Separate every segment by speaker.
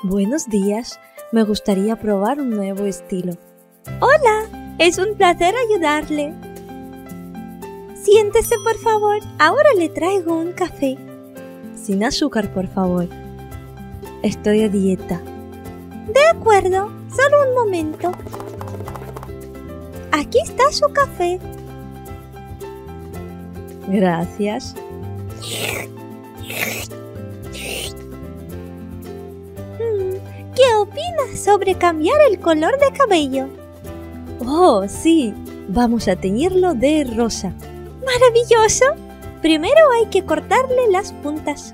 Speaker 1: Buenos días, me gustaría probar un nuevo estilo. Hola, es un placer ayudarle. Siéntese por favor, ahora le traigo un café. Sin azúcar, por favor. Estoy a dieta. De acuerdo, solo un momento. Aquí está su café. Gracias. ¿Qué opinas sobre cambiar el color de cabello? Oh, sí, vamos a teñirlo de rosa. ¡Maravilloso! Primero hay que cortarle las puntas.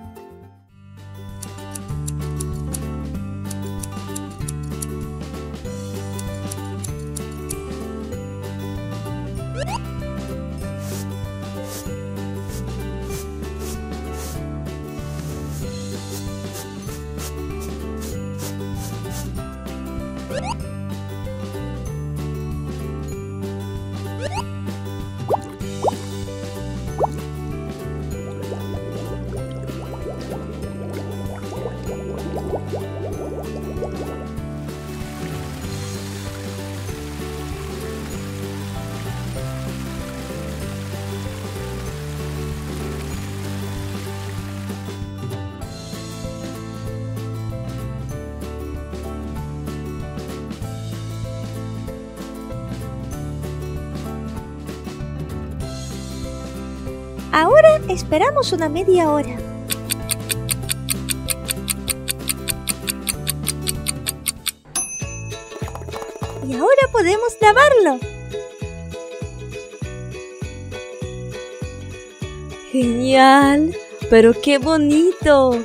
Speaker 1: Ahora esperamos una media hora. Y ahora podemos lavarlo. ¡Genial! ¡Pero qué bonito!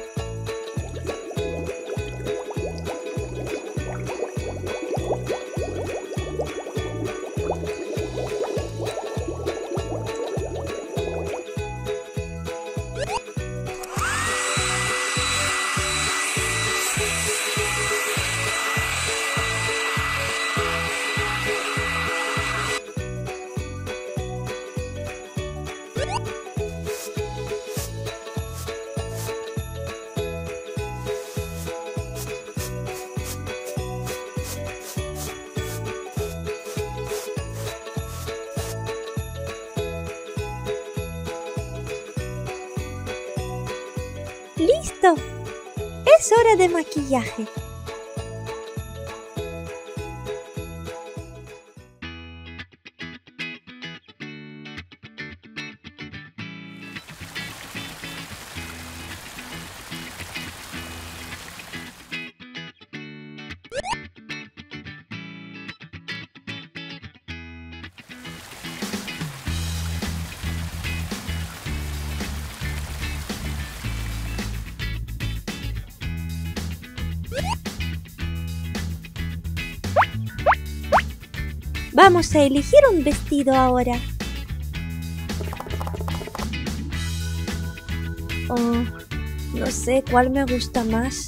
Speaker 1: ¡Listo! Es hora de maquillaje. Vamos a elegir un vestido ahora. Oh, no sé cuál me gusta más.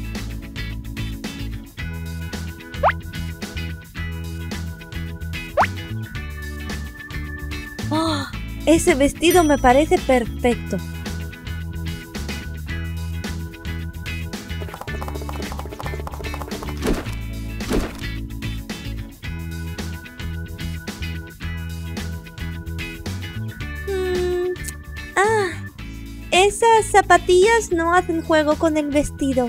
Speaker 1: Oh, ese vestido me parece perfecto. Esas zapatillas no hacen juego con el vestido.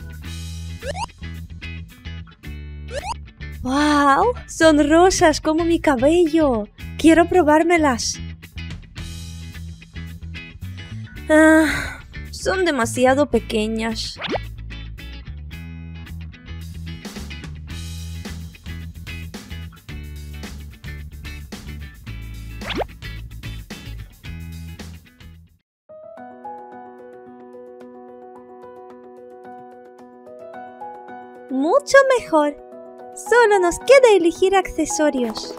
Speaker 1: ¡Wow! Son rosas como mi cabello. Quiero probármelas. Son demasiado pequeñas. Mucho mejor. Solo nos queda elegir accesorios.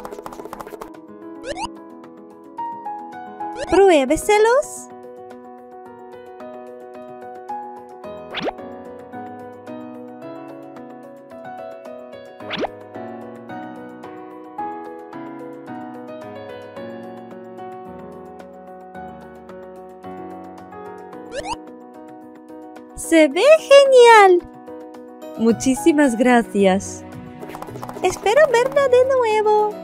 Speaker 1: Pruébeselos. ¡Se ve genial! Muchísimas gracias. Espero verla de nuevo.